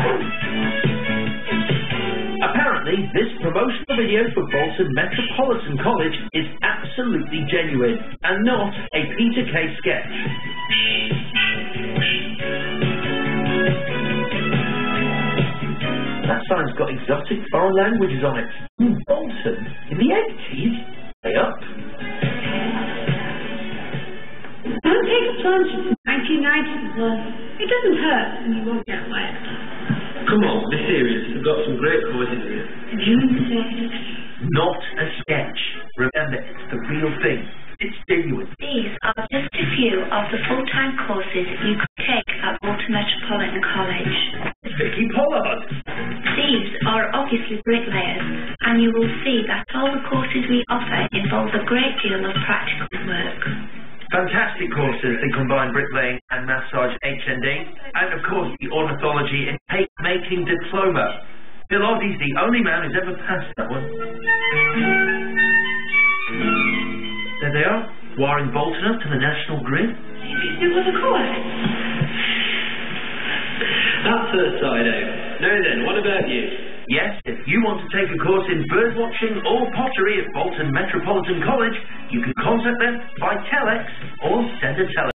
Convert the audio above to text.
Apparently, this promotional video for Bolton Metropolitan College is absolutely genuine and not a Peter Kay sketch. That sign's got exotic foreign languages on it. Bolton? In the 80s? Stay up. Don't take a plunge into 1990s. It doesn't hurt and you won't get wet. Come on, be serious. We've got some great courses here. You insist. Not a sketch. Remember, it's the real thing. It's genuine. These are just a few of the full-time courses you could take at Bolton Metropolitan College. Vicky Pollard. These are obviously bricklayers, and you will see that all the courses we offer involve a great deal of practical work. Fantastic courses that combine bricklaying and massage HND, and of course the ornithology and cake making diploma. Bill Oddie's the only man who's ever passed that one. There they are, wiring Bolton up to the national grid. It was a course. That's her side out. Now then, what about you? Yes, if you want to take a course in birdwatching or pottery at Bolton Metropolitan College, you can contact them by telex or send a telegram.